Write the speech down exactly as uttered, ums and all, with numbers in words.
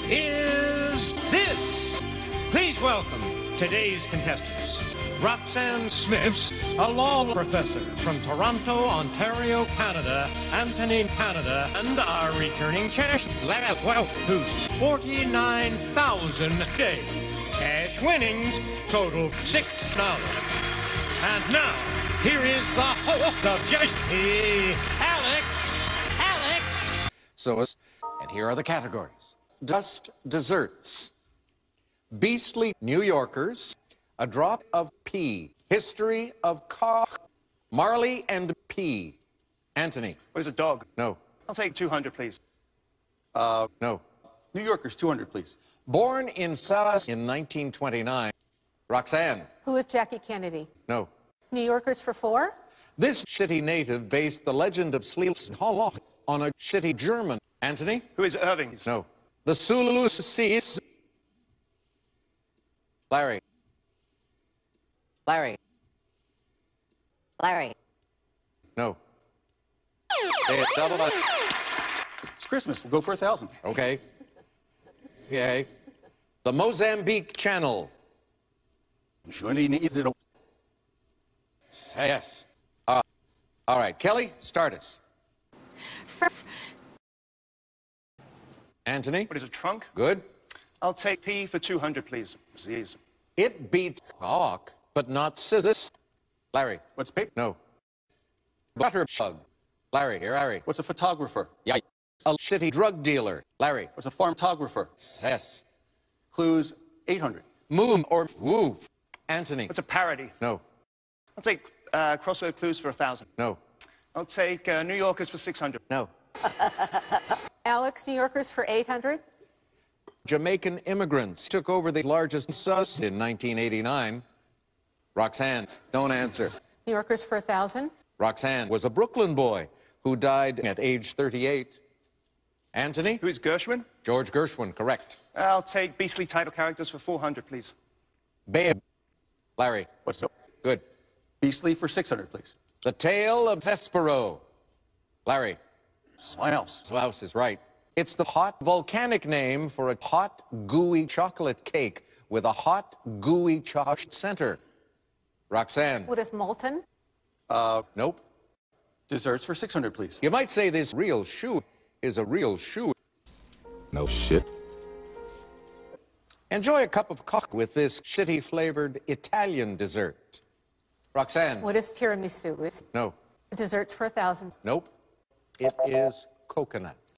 is this. Please welcome today's contestants. Roxanne Smiths, a law professor from Toronto, Ontario, Canada, Anthony, Canada, and our returning champion, Wealth, who's forty-nine thousand days. Cash winnings total six dollars. And now, here is the host of Just He, Alex, Alex. So, and here are the categories. Just desserts. Beastly New Yorkers. A drop of pee. History of cock. Marley and P. Anthony. Where's a dog? No. I'll take two hundred, please. Uh, no. New Yorkers, two hundred, please. Born in Salas in nineteen twenty-nine. Roxanne. Who is Jackie Kennedy? No. New Yorkers for four? This shitty native based the legend of Sleels Hollow on a shitty German. Anthony? Who is Irving? No. The Sulus Seas. Larry. Larry. Larry. No. Say it double up. It's Christmas. We'll go for a thousand. Okay. Okay. The Mozambique Channel. Yes. Uh, all right. Kelly, start us. Anthony? What is a trunk? Good. I'll take P for two hundred, please. Please. It beat hawk, but not scissors. Larry. What's paper? No. Butter chug. Larry, here, Larry. What's a photographer? Yeah. A shitty drug dealer. Larry. What's a pharmacographer? Yes. Clues, eight hundred. Moom or woof. Anthony. What's a parody? No. I'll take uh, crossword clues for a thousand. No. I'll take uh, New Yorkers for six hundred. No. Alex, New Yorkers for eight hundred? Jamaican immigrants took over the largest sus in nineteen eighty-nine. Roxanne, don't answer. New Yorkers for one thousand? Roxanne was a Brooklyn boy who died at age thirty-eight. Anthony? Who is Gershwin? George Gershwin, correct. I'll take beastly title characters for four hundred, please. Babe. Larry. What's up? Good. Beastly for six hundred, please. The Tale of Cespero. Larry. Smiles. Slaus is right. It's the hot volcanic name for a hot, gooey chocolate cake with a hot, gooey chocolate center. Roxanne. What is molten? Uh, Nope. desserts for six hundred, please. You might say this real shoe is a real shoe. No shit. Enjoy a cup of cock with this shitty flavored Italian dessert. Roxanne. What is tiramisu? Is No. desserts for one thousand? Nope. It is coconut.